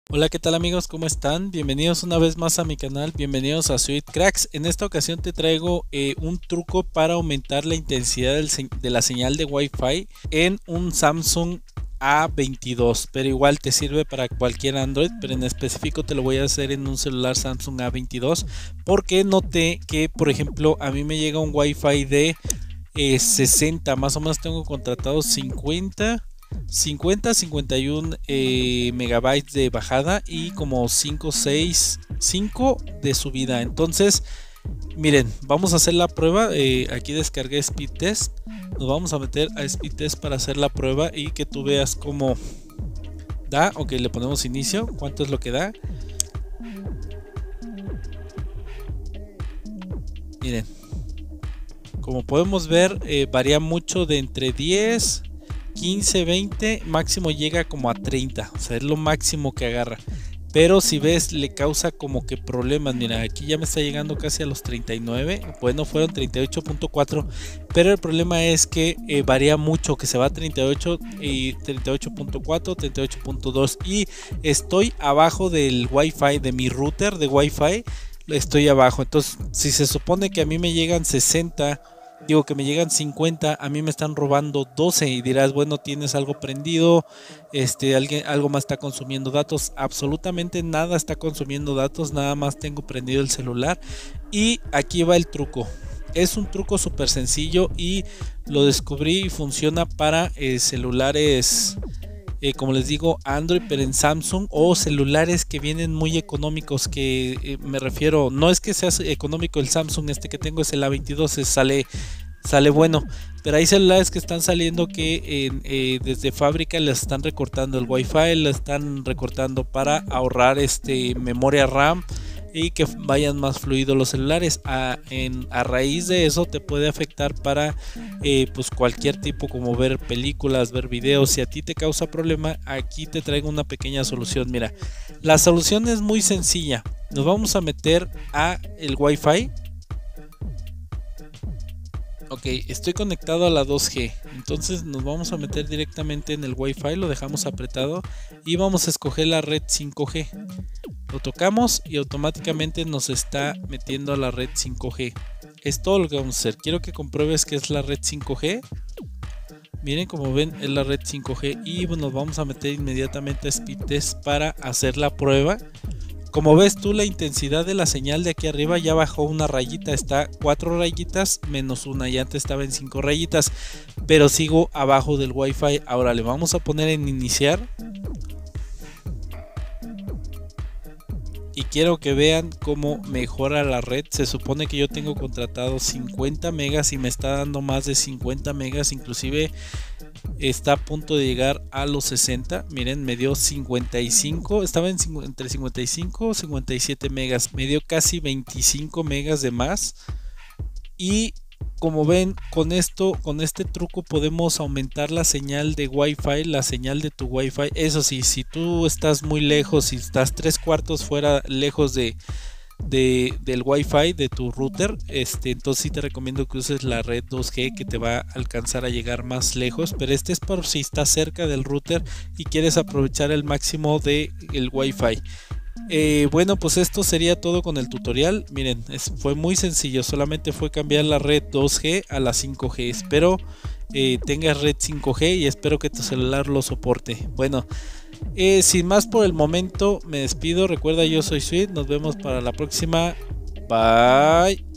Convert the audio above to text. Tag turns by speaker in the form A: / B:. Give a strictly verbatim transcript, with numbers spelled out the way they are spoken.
A: Hola, ¿qué tal amigos? ¿Cómo están? Bienvenidos una vez más a mi canal, bienvenidos a Sweet Cracks. En esta ocasión te traigo eh, un truco para aumentar la intensidad del de la señal de Wi-Fi en un Samsung A veintidós, pero igual te sirve para cualquier Android, pero en específico te lo voy a hacer en un celular Samsung A veintidós porque noté que, por ejemplo, a mí me llega un Wi-Fi de eh, sesenta, más o menos tengo contratado cincuenta cincuenta cincuenta y uno eh, megabytes de bajada y como cinco seis cinco de subida. Entonces miren, vamos a hacer la prueba. Eh, aquí descargué Speed Test, nos vamos a meter a Speed Test para hacer la prueba y que tú veas cómo da. Ok, le ponemos inicio, cuánto es lo que da. Miren, como podemos ver, eh, varía mucho de entre diez, quince, veinte, máximo llega como a treinta, o sea, es lo máximo que agarra. Pero si ves, le causa como que problemas. Mira, aquí ya me está llegando casi a los treinta y nueve. Bueno, fueron treinta y ocho punto cuatro. Pero el problema es que eh, varía mucho, que se va a treinta y ocho y treinta y ocho punto cuatro, treinta y ocho punto dos. Y estoy abajo del Wi-Fi, de mi router de Wi-Fi. Estoy abajo. Entonces, si se supone que a mí me llegan sesenta, digo que me llegan cincuenta, a mí me están robando doce y dirás, bueno, tienes algo prendido, este, alguien, algo más está consumiendo datos. Absolutamente nada está consumiendo datos, nada más tengo prendido el celular. Y aquí va el truco. Es un truco súper sencillo y lo descubrí y funciona para eh, celulares, eh, como les digo, Android, pero en Samsung, o celulares que vienen muy económicos, que eh, me refiero, no es que sea económico el Samsung, este que tengo es el A veintidós, es, sale, sale bueno, pero hay celulares que están saliendo que eh, eh, desde fábrica les están recortando el Wi-Fi, le están recortando para ahorrar este, memoria RAM y que vayan más fluidos los celulares. A, en, a raíz de eso te puede afectar para eh, pues cualquier tipo, como ver películas, ver videos. Si a ti te causa problema, aquí te traigo una pequeña solución. Mira, la solución es muy sencilla. Nos vamos a meter a el Wi-Fi. Ok, estoy conectado a la dos G, entonces nos vamos a meter directamente en el Wi-Fi, lo dejamos apretado y vamos a escoger la red cinco G. Lo tocamos y automáticamente nos está metiendo a la red cinco G. Es todo lo que vamos a hacer. Quiero que compruebes que es la red cinco G. Miren, como ven, es la red cinco G y nos vamos a meter inmediatamente a Speed Test para hacer la prueba. Como ves tú, la intensidad de la señal de aquí arriba ya bajó una rayita, está cuatro rayitas menos una, y antes estaba en cinco rayitas, pero sigo abajo del Wi-Fi. Ahora le vamos a poner en iniciar y quiero que vean cómo mejora la red. Se supone que yo tengo contratado cincuenta megas y me está dando más de cincuenta megas, inclusive está a punto de llegar a los sesenta. Miren, me dio cincuenta y cinco, estaba en entre cincuenta y cinco y cincuenta y siete megas, me dio casi veinticinco megas de más. Y como ven, con esto, con este truco podemos aumentar la señal de Wi-Fi, la señal de tu Wi-Fi. Eso sí, si tú estás muy lejos, si estás tres cuartos fuera, lejos de De, del Wi-Fi de tu router, este, entonces sí te recomiendo que uses la red dos G, que te va a alcanzar a llegar más lejos, pero este es por si estás cerca del router y quieres aprovechar el máximo de el Wi-Fi. Eh, bueno, pues esto sería todo con el tutorial. Miren, es, fue muy sencillo, solamente fue cambiar la red dos G a la cinco G. Espero eh, tengas red cinco G y espero que tu celular lo soporte. Bueno, Eh, sin más por el momento, me despido. Recuerda, yo soy Sweet. Nos vemos para la próxima. Bye.